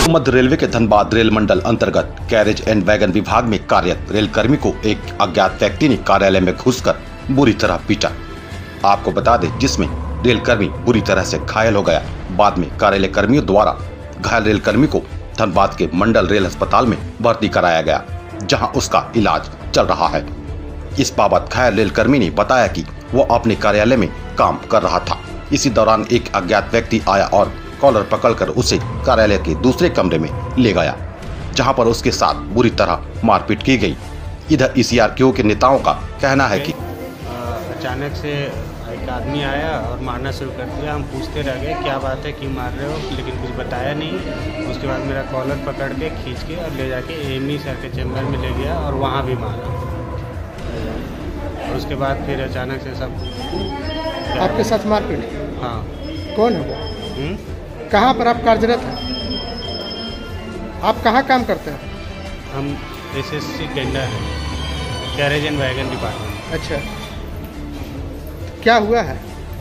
पूर्व मध्य रेलवे के धनबाद रेल मंडल अंतर्गत कैरेज एंड वैगन विभाग में कार्यरत रेल कर्मी को एक अज्ञात व्यक्ति ने कार्यालय में घुसकर बुरी तरह पीटा। आपको बता दें, जिसमें रेल कर्मी बुरी तरह से घायल हो गया। बाद में कार्यालय कर्मियों द्वारा घायल रेल कर्मी को धनबाद के मंडल रेल अस्पताल में भर्ती कराया गया, जहां उसका इलाज चल रहा है। इस बाबत घायल रेल कर्मी ने बताया कि वो अपने कार्यालय में काम कर रहा था। इसी दौरान एक अज्ञात व्यक्ति आया और कॉलर पकड़कर उसे कार्यालय के दूसरे कमरे में ले गया, जहां पर उसके साथ बुरी तरह मारपीट की गई। इधर ईसीआरक्यू के नेताओं का कहना है कि अचानक से एक आदमी आया और मारना शुरू कर दिया। हम पूछते रह गए क्या बात है, क्यों मार रहे हो, लेकिन कुछ बताया नहीं। उसके बाद मेरा कॉलर पकड़ के खींच के और ले जाके एएमई सर के चैम्बर में ले गया और वहाँ भी मारा। और उसके बाद फिर अचानक से सब आपके साथ मारपीट? हाँ। कौन है वो? कहाँ पर आप कार्यरत हैं? आप कहाँ काम करते हैं? हम एसएससी टेंडर हैं, कैरेज एंड वैगन डिपार्टमेंट। अच्छा, क्या हुआ है?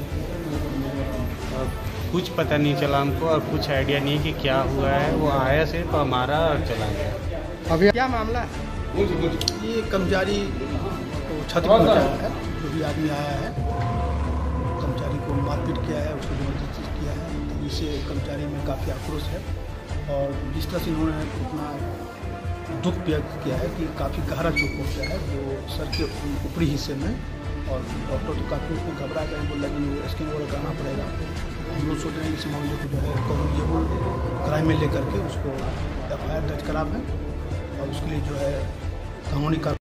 कुछ पता नहीं चला हमको और कुछ आइडिया नहीं कि क्या हुआ है। वो आया सिर्फ हमारा और चला गया। अभी क्या मामला है? ये कर्मचारी को छत पर पहुंचाया है। जो भी आदमी आया है, कर्मचारी को मारपीट किया है, उसको जबरदस्ती किया है। तो इससे कर्मचारी में काफ़ी आक्रोश है और जिस तरह से इन्होंने अपना दुख व्यक्त किया है कि काफ़ी गहरा चोट पहुँचा है जो सर के ऊपरी हिस्से में। और डॉक्टर तो काफ़ी उसमें घबरा गए, बोल लगे वो स्कैन वगैरह कराना पड़ेगा। हम लोग सोच रहे हैं इस मामले को जो है कॉग्निजेबल क्राइम में लेकर के उसको FIR दर्ज करा है और उसके लिए जो है कानूनी